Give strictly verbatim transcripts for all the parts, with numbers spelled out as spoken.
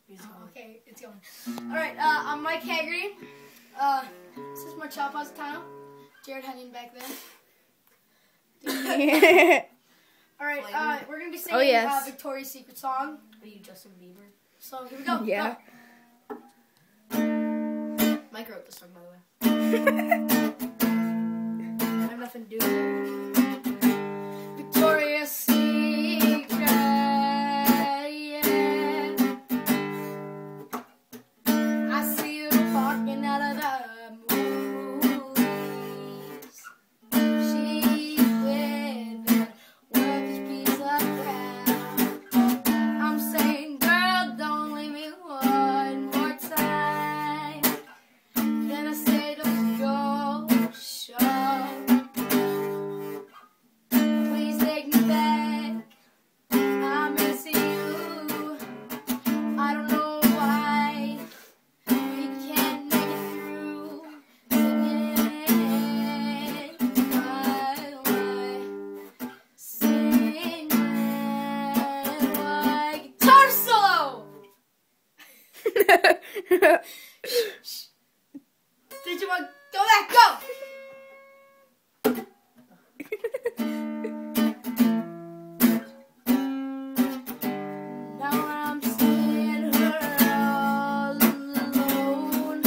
Oh, okay, it's going. Alright, uh, I'm Mike Haggerty. Uh, this is Marcel Positano. Jared Henning back there. Alright, uh, we're going to be singing oh, yes. uh, Victoria's Secret song. Are you Justin Bieber? So here we go. Yeah. Go. Mike wrote this song, by the way. I have nothing to do with it. Victoria's Secret, yeah. I see you walking out of the movies. She's with that worthless piece of crap. I'm saying, girl, don't leave me one more time. Then I say, don't go, show. Please take me back. I miss you. I don't know why we can't make it through. Singing why, why, singing why. Guitar solo. Did you want go back? Go. Now I'm seeing her all alone.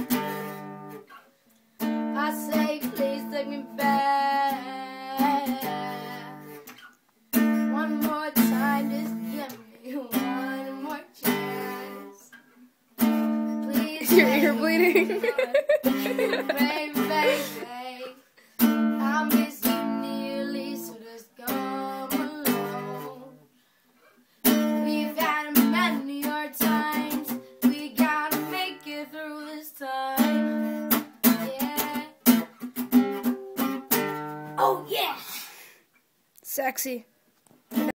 I say, please take me back. One more time, just give me one more chance. Please. Is your ear bleeding? Baby, baby, I miss you nearly, so just come along. We've had many hard times, we gotta make it through this time. Yeah. Oh yeah. Sexy.